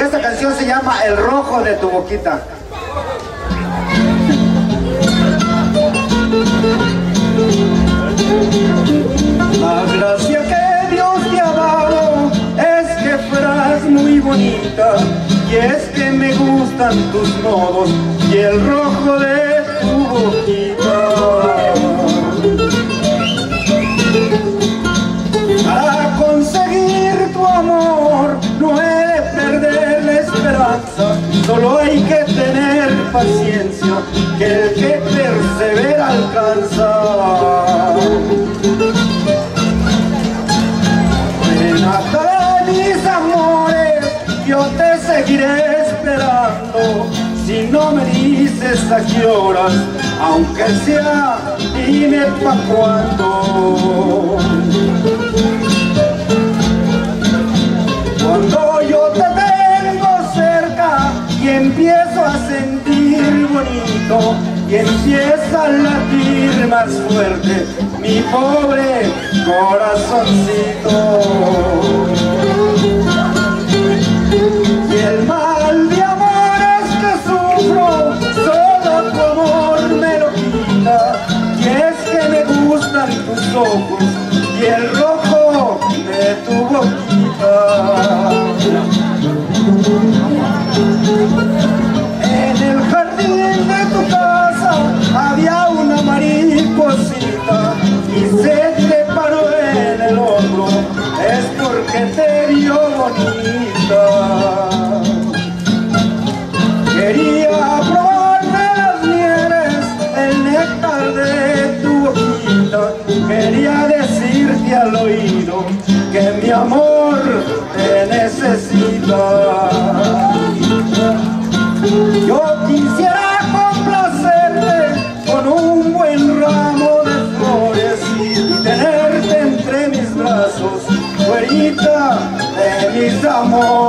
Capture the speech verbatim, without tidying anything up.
esta canción se llama El rojo de tu boquita. La gracia que Dios te ha dado es que fueras muy bonita, y es que me gustan tus nodos y el rojo de tu boquita. Para conseguir tu amor no he de perder la esperanza, solo hay que tener paciencia, que el que persevera alcanza. Renata de mis amores, yo te seguiré esperando, si no me dices a qué horas, aunque sea, dime pa' cuándo. Cuando yo te tengo cerca y empiezo a sentir bonito, y empieza a latir más fuerte mi pobre corazoncito, y el mal de amores que sufro, solo tu amor me lo quita, y es que me gustan tus ojos y el rojo de tu boquita. En el jardín de tu casa había una mariposita, y se te paró en el hombro, es porque te vio bonita. Quería probar de las mieles, el néctar de tu boquita, quería decirte al oído que mi amor te necesita. Yo quisiera complacerte con un buen ramo de flores y tenerte entre mis brazos, güerita de mis amores.